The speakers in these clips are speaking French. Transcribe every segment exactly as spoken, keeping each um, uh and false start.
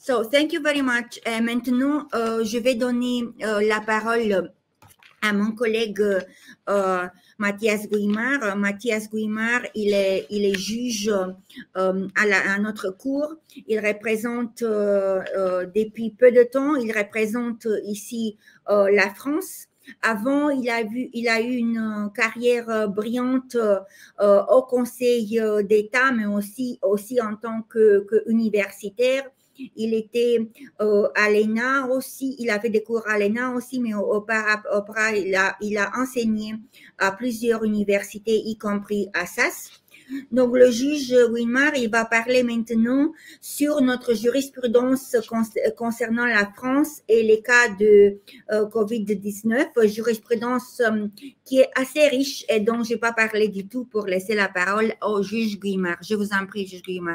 So, thank you very much. Et maintenant, euh, je vais donner euh, la parole à mon collègue euh, Mathias Guimard. Mathias Guimard, il est, il est juge euh, à, la, à notre cour. Il représente euh, euh, depuis peu de temps, il représente ici euh, la France. Avant, il a, vu, il a eu une carrière brillante euh, au Conseil d'État, mais aussi, aussi en tant que, que universitaire. Il était euh, à l'E N A aussi, il a fait des cours à l'E N A aussi, mais auparavant, il a, il a enseigné à plusieurs universités, y compris à S A S. Donc, le juge Guimard, il va parler maintenant sur notre jurisprudence concernant la France et les cas de euh, covid dix-neuf, jurisprudence euh, qui est assez riche et dont je n'ai pas parlé du tout pour laisser la parole au juge Guimard. Je vous en prie, juge Guimard.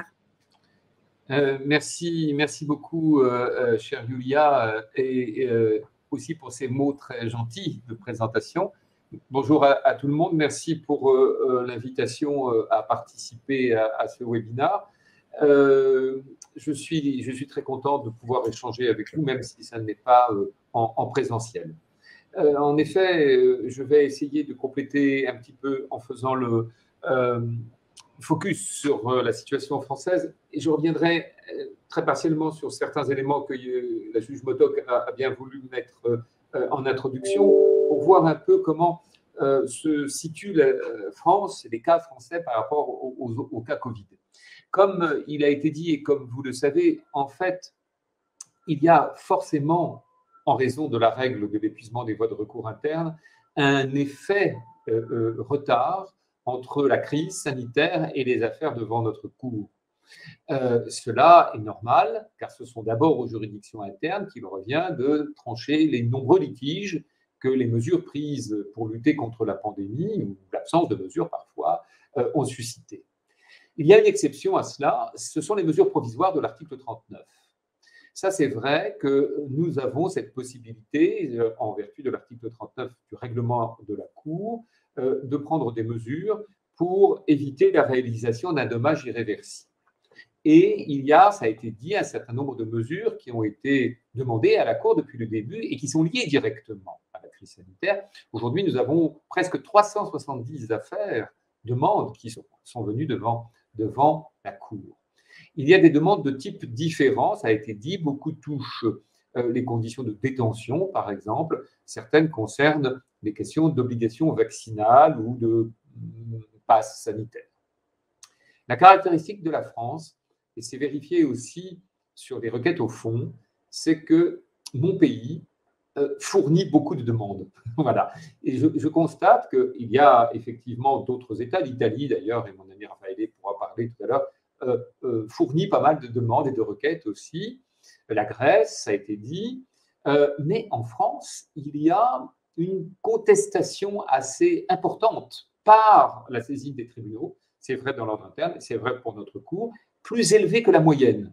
Euh, merci, merci beaucoup, euh, euh, chère Yulia, euh, et euh, aussi pour ces mots très gentils de présentation. Bonjour à, à tout le monde, merci pour euh, euh, l'invitation euh, à participer à, à ce webinaire. Euh, je, suis, je suis très content de pouvoir échanger avec vous, même si ça n'est pas euh, en, en présentiel. Euh, en effet, euh, je vais essayer de compléter un petit peu en faisant le... Euh, focus sur la situation française et je reviendrai très partiellement sur certains éléments que la juge Modoc a bien voulu mettre en introduction pour voir un peu comment se situe la France et les cas français par rapport aux, aux, aux cas Covid. Comme il a été dit et comme vous le savez, en fait, il y a forcément, en raison de la règle de l'épuisement des voies de recours internes, un effet euh, euh, retard entre la crise sanitaire et les affaires devant notre cour. Euh, cela est normal, car ce sont d'abord aux juridictions internes qu'il revient de trancher les nombreux litiges que les mesures prises pour lutter contre la pandémie, ou l'absence de mesures parfois, euh, ont suscité. Il y a une exception à cela, ce sont les mesures provisoires de l'article trente-neuf. Ça, c'est vrai que nous avons cette possibilité, en vertu de l'article trente-neuf du règlement de la Cour, de prendre des mesures pour éviter la réalisation d'un dommage irréversible. Et il y a, ça a été dit, un certain nombre de mesures qui ont été demandées à la Cour depuis le début et qui sont liées directement à la crise sanitaire. Aujourd'hui, nous avons presque trois cent soixante-dix affaires, demandes qui sont, sont venues devant, devant la Cour. Il y a des demandes de type différent, ça a été dit, beaucoup touchent euh, les conditions de détention, par exemple, certaines concernent des questions d'obligation vaccinale ou de mm, passe sanitaire. La caractéristique de la France, et c'est vérifié aussi sur les requêtes au fond, c'est que mon pays euh, fournit beaucoup de demandes. Voilà. Et je, je constate qu'il y a effectivement d'autres États, l'Italie d'ailleurs, et mon ami Raphaël pourra parler tout à l'heure, Euh, euh, fournit pas mal de demandes et de requêtes aussi. La Grèce, ça a été dit. Euh, mais en France, il y a une contestation assez importante par la saisine des tribunaux, c'est vrai dans l'ordre interne, c'est vrai pour notre cour, plus élevée que la moyenne.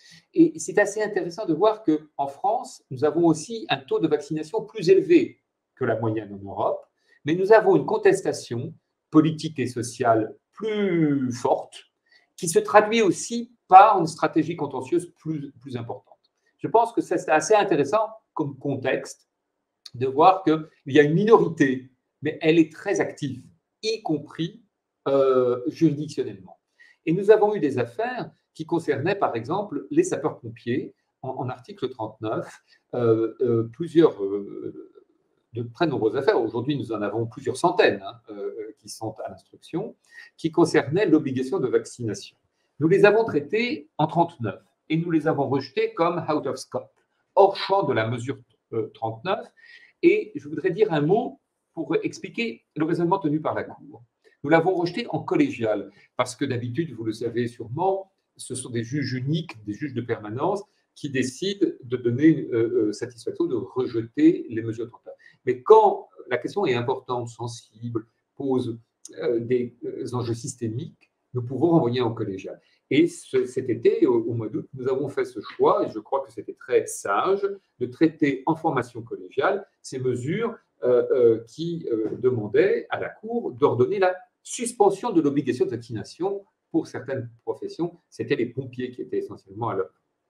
Et c'est assez intéressant de voir qu'en France, nous avons aussi un taux de vaccination plus élevé que la moyenne en Europe, mais nous avons une contestation politique et sociale plus forte, qui se traduit aussi par une stratégie contentieuse plus, plus importante. Je pense que c'est assez intéressant comme contexte de voir qu'il y a une minorité, mais elle est très active, y compris euh, juridictionnellement. Et nous avons eu des affaires qui concernaient, par exemple, les sapeurs-pompiers, en, en article trente-neuf, euh, euh, plusieurs, euh, de très nombreuses affaires, aujourd'hui nous en avons plusieurs centaines hein, euh, qui sont à l'instruction, qui concernaient l'obligation de vaccination. Nous les avons traitées en trente-neuf et nous les avons rejetées comme out of scope, hors champ de la mesure trente-neuf. Et je voudrais dire un mot pour expliquer le raisonnement tenu par la Cour. Nous l'avons rejeté en collégial, parce que d'habitude, vous le savez sûrement, ce sont des juges uniques, des juges de permanence, qui décident de donner euh, satisfaction, de rejeter les mesures trente-neuf. Mais quand la question est importante, sensible, pose euh, des euh, enjeux systémiques, nous pouvons renvoyer en collégial. Et ce, cet été, au, au mois d'août, nous avons fait ce choix, et je crois que c'était très sage, de traiter en formation collégiale ces mesures euh, euh, qui euh, demandaient à la Cour d'ordonner la suspension de l'obligation de vaccination pour certaines professions. C'était les pompiers qui étaient essentiellement à l'œuvre.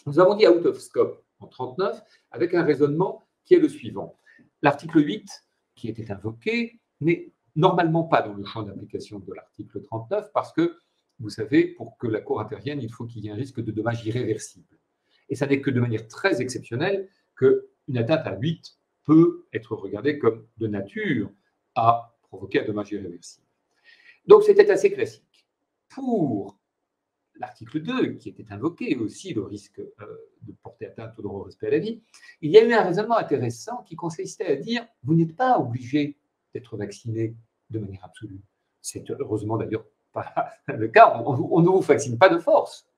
Nous avons dit out of scope en trente-neuf avec un raisonnement qui est le suivant. L'article huit, qui était invoqué, n'est normalement pas dans le champ d'application de l'article trente-neuf parce que, vous savez, pour que la Cour intervienne, il faut qu'il y ait un risque de dommage irréversible. Et ça n'est que de manière très exceptionnelle qu'une atteinte à huit peut être regardée comme de nature à provoquer un dommage irréversible. Donc, c'était assez classique. Pour l'article deux, qui était invoqué aussi, le risque euh, de porter atteinte au droit au respect à la vie, il y a eu un raisonnement intéressant qui consistait à dire vous n'êtes pas obligé d'être vacciné de manière absolue. C'est heureusement d'ailleurs pas le cas, on, on ne vous vaccine pas de force.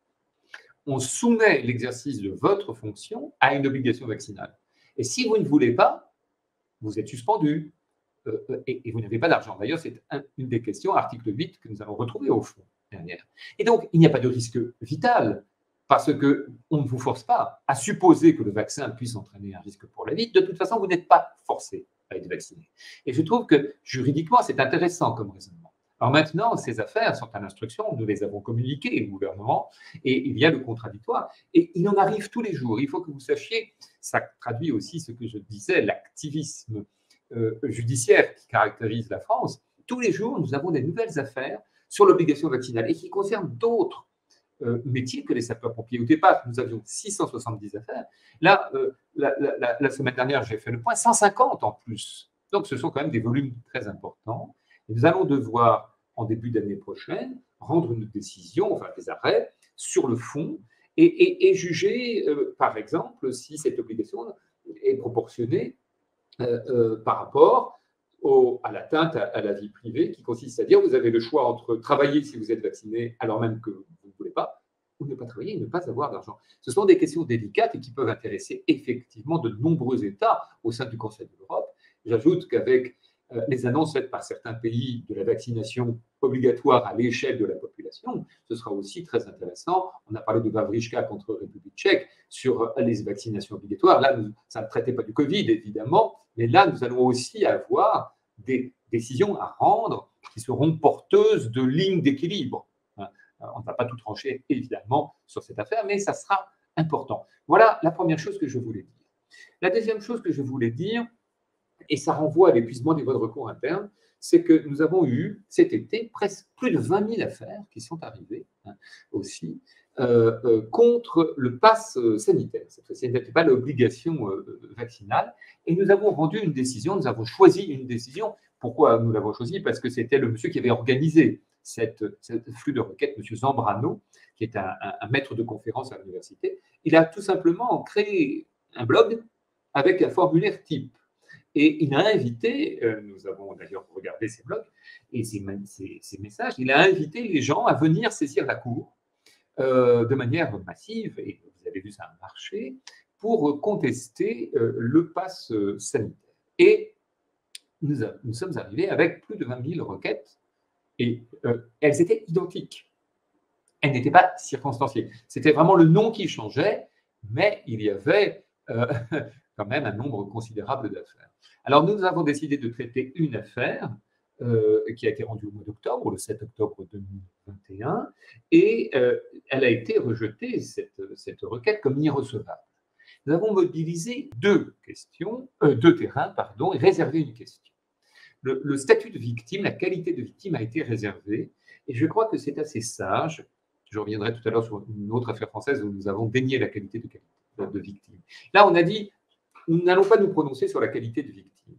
On soumet l'exercice de votre fonction à une obligation vaccinale. Et si vous ne voulez pas, vous êtes suspendu euh, et, et vous n'avez pas d'argent. D'ailleurs, c'est un, une des questions, article huit, que nous allons retrouver au fond. Dernière. Et donc, il n'y a pas de risque vital parce qu'on ne vous force pas à supposer que le vaccin puisse entraîner un risque pour la vie. De toute façon, vous n'êtes pas forcé à être vacciné. Et je trouve que juridiquement, c'est intéressant comme raisonnement. Alors maintenant, ces affaires sont à l'instruction, nous les avons communiquées au gouvernement et il y a le contradictoire. Et il en arrive tous les jours. Il faut que vous sachiez, ça traduit aussi ce que je disais, l'activisme euh, judiciaire qui caractérise la France. Tous les jours, nous avons des nouvelles affaires sur l'obligation vaccinale et qui concerne d'autres euh, métiers que les sapeurs-pompiers. Au départ, nous avions six cent soixante-dix affaires. Là, euh, la, la, la semaine dernière, j'ai fait le point, cent cinquante en plus. Donc, ce sont quand même des volumes très importants. Et nous allons devoir, en début d'année prochaine, rendre une décision, enfin des arrêts, sur le fond et, et, et juger, euh, par exemple, si cette obligation est proportionnée euh, euh, par rapport Au, à l'atteinte à, à la vie privée, qui consiste à dire vous avez le choix entre travailler si vous êtes vacciné alors même que vous ne voulez pas, ou ne pas travailler et ne pas avoir d'argent. Ce sont des questions délicates et qui peuvent intéresser effectivement de nombreux États au sein du Conseil de l'Europe. J'ajoute qu'avec euh, les annonces faites par certains pays de la vaccination obligatoire à l'échelle de la population, ce sera aussi très intéressant. On a parlé de Wawrzyka contre République tchèque sur les vaccinations obligatoires. Là, nous, ça ne traitait pas du Covid, évidemment, mais là, nous allons aussi avoir des décisions à rendre qui seront porteuses de lignes d'équilibre. On ne va pas tout trancher, évidemment, sur cette affaire, mais ça sera important. Voilà la première chose que je voulais dire. La deuxième chose que je voulais dire, et ça renvoie à l'épuisement des voies de recours internes, c'est que nous avons eu cet été presque plus de vingt mille affaires qui sont arrivées hein, aussi euh, euh, contre le pass sanitaire. Cette fois-ci, ce n'était pas l'obligation euh, vaccinale. Et nous avons rendu une décision, nous avons choisi une décision. Pourquoi nous l'avons choisi? Parce que c'était le monsieur qui avait organisé cette, cette flux de requêtes, monsieur Zambrano, qui est un, un, un maître de conférence à l'université. Il a tout simplement créé un blog avec un formulaire type. Et il a invité, euh, nous avons d'ailleurs regardé ses blogs et ses, ses, ses messages, il a invité les gens à venir saisir la Cour euh, de manière massive, et vous avez vu ça a marché, pour contester euh, le pass sanitaire. Et nous, a, nous sommes arrivés avec plus de vingt mille requêtes, et euh, elles étaient identiques. Elles n'étaient pas circonstanciées. C'était vraiment le nom qui changeait, mais il y avait euh, quand même un nombre considérable d'affaires. Alors, nous avons décidé de traiter une affaire euh, qui a été rendue au mois d'octobre, le sept octobre deux mille vingt et un, et euh, elle a été rejetée, cette, cette requête, comme irrecevable. Nous avons mobilisé deux questions, euh, deux terrains, pardon, et réservé une question. Le, le statut de victime, la qualité de victime a été réservée, et je crois que c'est assez sage. Je reviendrai tout à l'heure sur une autre affaire française où nous avons dénié la qualité de, de victime. Là, on a dit nous n'allons pas nous prononcer sur la qualité de victime,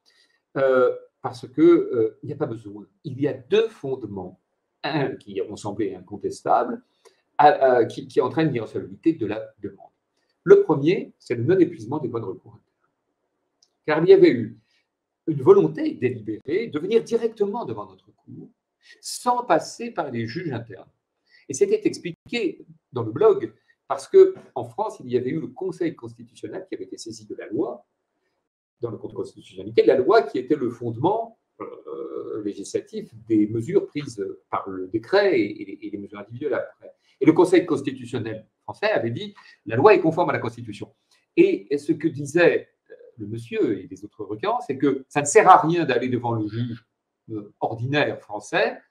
euh, parce qu'il euh, n'y a pas besoin. Il y a deux fondements, un qui ont semblé incontestables, à, à, qui, qui entraînent l'irrecevabilité de la demande. Le premier, c'est le non-épuisement des voies de recours internes. Car il y avait eu une volonté délibérée de venir directement devant notre cour, sans passer par les juges internes. Et c'était expliqué dans le blog, parce qu'en France, il y avait eu le Conseil constitutionnel qui avait été saisi de la loi, dans le contrôle de constitutionnalité, la loi qui était le fondement euh, législatif des mesures prises par le décret et, et, et les mesures individuelles après. Et le Conseil constitutionnel français avait dit la loi est conforme à la Constitution. Et, et ce que disait le monsieur et les autres requérants, c'est que ça ne sert à rien d'aller devant le juge euh, ordinaire français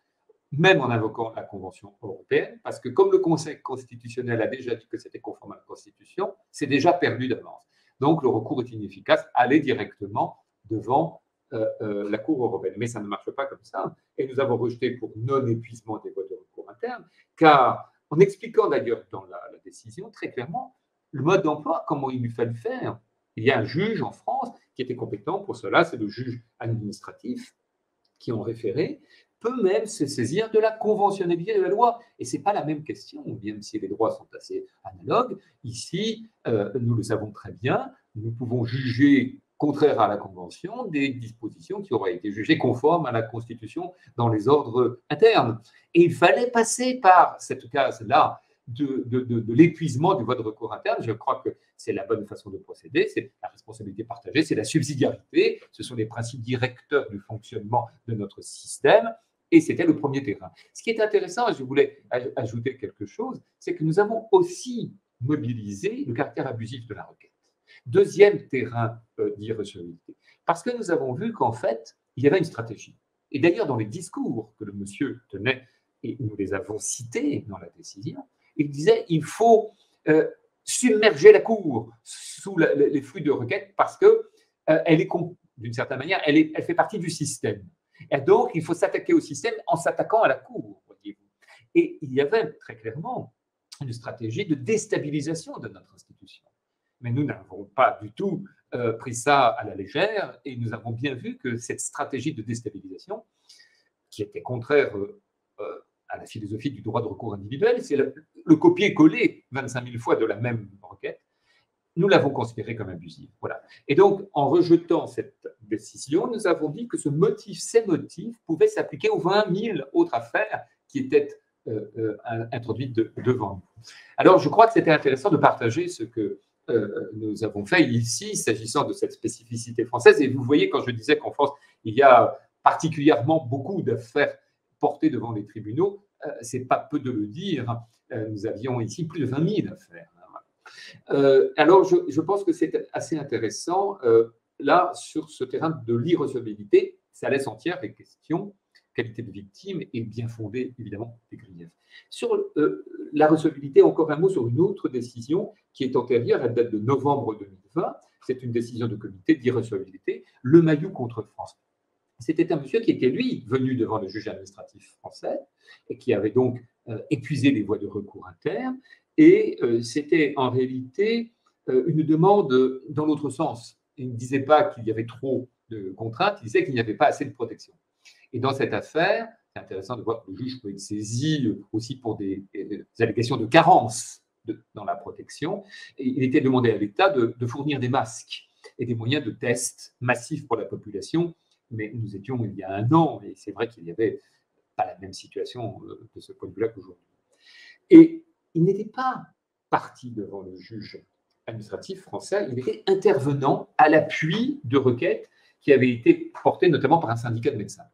même en invoquant la Convention européenne, parce que comme le Conseil constitutionnel a déjà dit que c'était conforme à la Constitution, c'est déjà perdu d'avance. Donc le recours est inefficace, aller directement devant euh, euh, la Cour européenne. Mais ça ne marche pas comme ça. Et nous avons rejeté pour non-épuisement des voies de recours internes, car en expliquant d'ailleurs dans la, la décision très clairement le mode d'emploi, comment il lui fallait faire. Il y a un juge en France qui était compétent pour cela, c'est le juge administratif qui, en référé, peut même se saisir de la conventionnalité de la loi. Et ce n'est pas la même question, même si les droits sont assez analogues. Ici, euh, nous le savons très bien, nous pouvons juger contraire à la Convention des dispositions qui auraient été jugées conformes à la Constitution dans les ordres internes. Et il fallait passer par cette case-là de, de, de, de l'épuisement du voie de recours interne. Je crois que c'est la bonne façon de procéder, c'est la responsabilité partagée, c'est la subsidiarité, ce sont les principes directeurs du fonctionnement de notre système. Et c'était le premier terrain. Ce qui est intéressant, et je voulais ajouter quelque chose, c'est que nous avons aussi mobilisé le caractère abusif de la requête. Deuxième terrain euh, d'irrecevabilité. Parce que nous avons vu qu'en fait, il y avait une stratégie. Et d'ailleurs, dans les discours que le monsieur tenait, et nous les avons cités dans la décision, il disait il faut euh, submerger la Cour sous la, les flux de requêtes parce qu'elle euh, est, d'une certaine manière, elle, est, elle fait partie du système. Et donc, il faut s'attaquer au système en s'attaquant à la Cour, voyez-vous. Et il y avait très clairement une stratégie de déstabilisation de notre institution. Mais nous n'avons pas du tout euh, pris ça à la légère et nous avons bien vu que cette stratégie de déstabilisation, qui était contraire euh, euh, à la philosophie du droit de recours individuel, c'est le, le copier-coller vingt-cinq mille fois de la même requête, nous l'avons considéré comme abusive. Voilà. Et donc, en rejetant cette décision, nous avons dit que ce motif, ces motifs pouvaient s'appliquer aux vingt mille autres affaires qui étaient euh, euh, introduites de, devant nous. Alors, je crois que c'était intéressant de partager ce que euh, nous avons fait ici, s'agissant de cette spécificité française. Et vous voyez, quand je disais qu'en France, il y a particulièrement beaucoup d'affaires portées devant les tribunaux, euh, ce n'est pas peu de le dire. Euh, nous avions ici plus de vingt mille affaires. Euh, alors, je, je pense que c'est assez intéressant. Euh, là, sur ce terrain de l'irrecevabilité, ça laisse entière les questions qualité de victime et bien fondée, évidemment, des griefs. Sur euh, la recevabilité, encore un mot sur une autre décision qui est antérieure, elle date de novembre deux mille vingt. C'est une décision de comité d'irrecevabilité, Le Mayou contre France. C'était un monsieur qui était, lui, venu devant le juge administratif français et qui avait donc euh, épuisé les voies de recours internes. Et euh, c'était en réalité euh, une demande dans l'autre sens. Il ne disait pas qu'il y avait trop de contraintes, il disait qu'il n'y avait pas assez de protection. Et dans cette affaire, c'est intéressant de voir que le juge peut être saisi aussi pour des, des allégations de carence de, dans la protection. Et il était demandé à l'État de, de fournir des masques et des moyens de tests massifs pour la population. Mais nous étions il y a un an, et c'est vrai qu'il n'y avait pas la même situation de ce point de vue-là qu'aujourd'hui. Et il n'était pas parti devant le juge administratif français, il était intervenant à l'appui de requêtes qui avaient été portées notamment par un syndicat de médecins.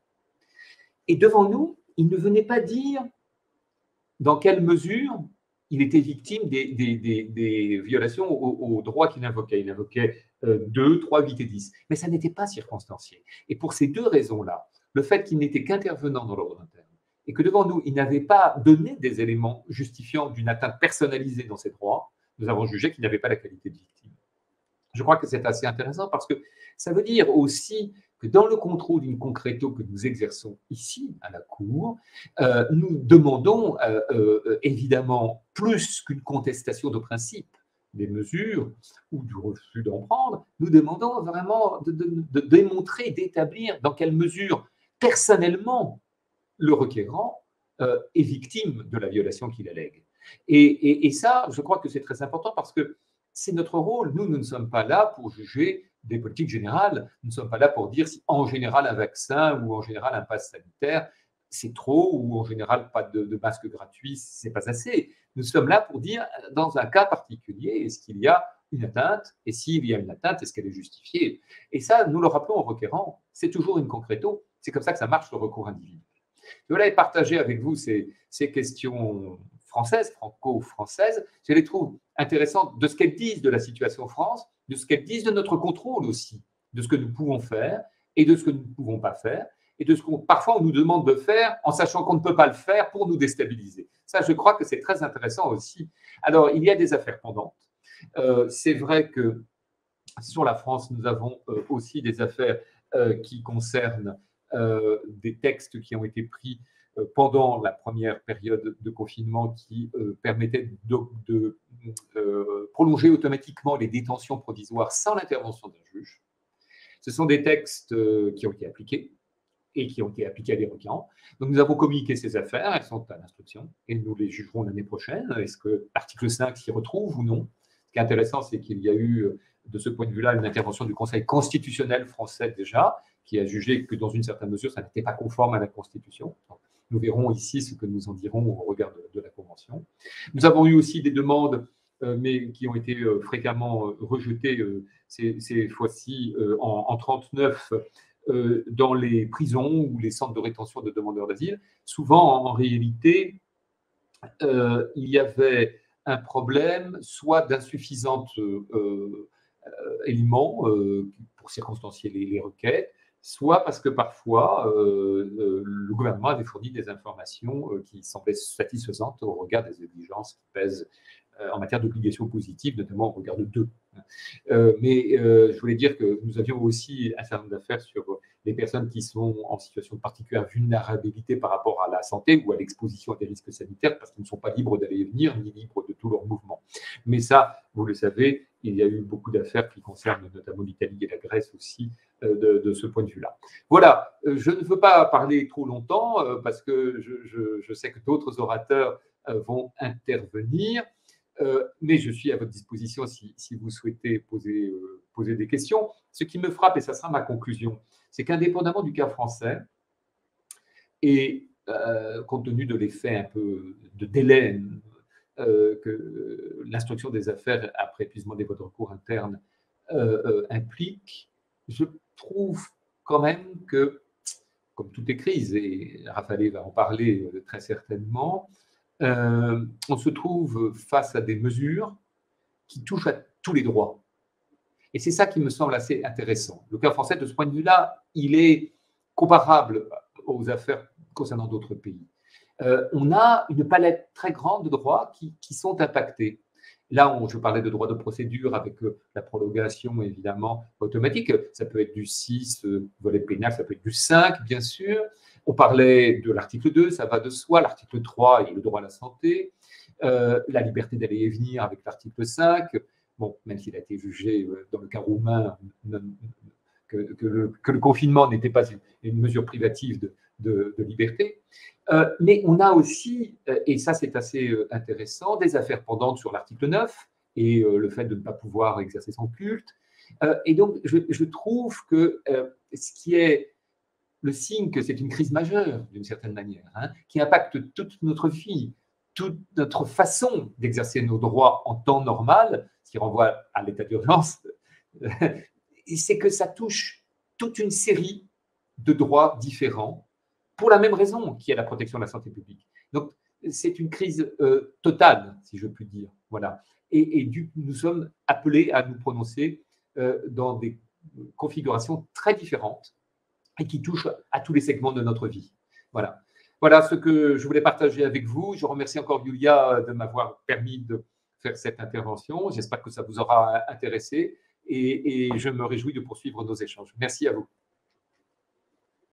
Et devant nous, il ne venait pas dire dans quelle mesure il était victime des, des, des, des violations aux, aux droits qu'il invoquait. Il invoquait euh, deux, trois, huit et dix. Mais ça n'était pas circonstancié. Et pour ces deux raisons-là, le fait qu'il n'était qu'intervenant dans l'ordre interne, et que devant nous, il n'avait pas donné des éléments justifiant d'une atteinte personnalisée dans ses droits, nous avons jugé qu'il n'avait pas la qualité de victime. Je crois que c'est assez intéressant parce que ça veut dire aussi que dans le contrôle in concreto que nous exerçons ici, à la Cour, euh, nous demandons euh, euh, évidemment plus qu'une contestation de principe des mesures ou du refus d'en prendre, nous demandons vraiment de, de, de démontrer, d'établir dans quelle mesure, personnellement, le requérant euh, est victime de la violation qu'il allègue. Et, et, et ça, je crois que c'est très important parce que c'est notre rôle. Nous, nous ne sommes pas là pour juger des politiques générales. Nous ne sommes pas là pour dire si en général un vaccin ou en général un pass sanitaire, c'est trop, ou en général pas de, de masque gratuit, c'est pas assez. Nous sommes là pour dire, dans un cas particulier, est-ce qu'il y a une atteinte? Et s'il y a une atteinte, est-ce qu'elle est justifiée? Et ça, nous le rappelons aux requérants, c'est toujours in concreto. C'est comme ça que ça marche, le recours individuel. Je voulais partager avec vous ces, ces questions françaises, franco-françaises. Je les trouve intéressantes de ce qu'elles disent de la situation en France, de ce qu'elles disent de notre contrôle aussi, de ce que nous pouvons faire et de ce que nous ne pouvons pas faire. et de ce qu'on parfois on nous demande de faire en sachant qu'on ne peut pas le faire pour nous déstabiliser. Ça, je crois que c'est très intéressant aussi. Alors, il y a des affaires pendantes. Euh, c'est vrai que sur la France, nous avons euh, aussi des affaires euh, qui concernent euh, des textes qui ont été pris euh, pendant la première période de confinement qui euh, permettaient de, de euh, prolonger automatiquement les détentions provisoires sans l'intervention d'un juge. Ce sont des textes euh, qui ont été appliqués et qui ont été appliqués à des requérants. Donc, nous avons communiqué ces affaires, elles sont à l'instruction, et nous les jugerons l'année prochaine. Est-ce que l'article cinq s'y retrouve ou non? Ce qui est intéressant, c'est qu'il y a eu, de ce point de vue-là, une intervention du Conseil constitutionnel français déjà, qui a jugé que, dans une certaine mesure, ça n'était pas conforme à la Constitution. Donc, nous verrons ici ce que nous en dirons au regard de, de la Convention. Nous avons eu aussi des demandes, euh, mais qui ont été euh, fréquemment euh, rejetées, euh, ces, ces fois-ci euh, en, en trente-neuf, Euh, dans les prisons ou les centres de rétention de demandeurs d'asile. Souvent, en réalité, euh, il y avait un problème soit d'insuffisants euh, euh, éléments euh, pour circonstancier les, les requêtes, soit parce que parfois euh, euh, le gouvernement avait fourni des informations euh, qui semblaient satisfaisantes au regard des exigences qui pèsent en matière d'obligations positives, notamment au regard de deux. Euh, mais euh, je voulais dire que nous avions aussi un certain nombre d'affaires sur les personnes qui sont en situation de particulière vulnérabilité par rapport à la santé ou à l'exposition à des risques sanitaires, parce qu'ils ne sont pas libres d'aller et venir, ni libres de tous leurs mouvements. Mais ça, vous le savez, il y a eu beaucoup d'affaires qui concernent notamment l'Italie et la Grèce aussi, euh, de, de ce point de vue-là. Voilà, euh, je ne veux pas parler trop longtemps, euh, parce que je, je, je sais que d'autres orateurs euh, vont intervenir. Euh, mais je suis à votre disposition si, si vous souhaitez poser, euh, poser des questions. Ce qui me frappe, et ça sera ma conclusion, c'est qu'indépendamment du cas français, et euh, compte tenu de l'effet un peu de délai euh, que l'instruction des affaires après épuisement des voies de recours internes euh, euh, implique, je trouve quand même que, comme toutes les crises, et Raphaël va en parler euh, très certainement, Euh, on se trouve face à des mesures qui touchent à tous les droits. Et c'est ça qui me semble assez intéressant. Le cas français, de ce point de vue-là, il est comparable aux affaires concernant d'autres pays. Euh, on a une palette très grande de droits qui, qui sont impactés. Là, on, je parlais de droits de procédure avec euh, la prolongation, évidemment, automatique. Ça peut être du six, euh, volet pénal, ça peut être du cinq, bien sûr. On parlait de l'article deux, ça va de soi. L'article trois, il y a le droit à la santé. Euh, la liberté d'aller et venir avec l'article cinq. Bon, même s'il a été jugé euh, dans le cas roumain que, que, le, que le confinement n'était pas une, une mesure privative de, de, de liberté. Euh, mais on a aussi, euh, et ça c'est assez euh, intéressant, des affaires pendantes sur l'article neuf et euh, le fait de ne pas pouvoir exercer son culte. Euh, et donc, je, je trouve que euh, ce qui est le signe que c'est une crise majeure, d'une certaine manière, hein, qui impacte toute notre vie, toute notre façon d'exercer nos droits en temps normal, ce qui renvoie à l'état d'urgence, c'est que ça touche toute une série de droits différents pour la même raison, qui est la protection de la santé publique. Donc, c'est une crise euh, totale, si je puis dire. Voilà. Et, et du, nous sommes appelés à nous prononcer euh, dans des configurations très différentes et qui touche à tous les segments de notre vie. Voilà. Voilà ce que je voulais partager avec vous. Je remercie encore Yulia de m'avoir permis de faire cette intervention. J'espère que ça vous aura intéressé et, et je me réjouis de poursuivre nos échanges. Merci à vous.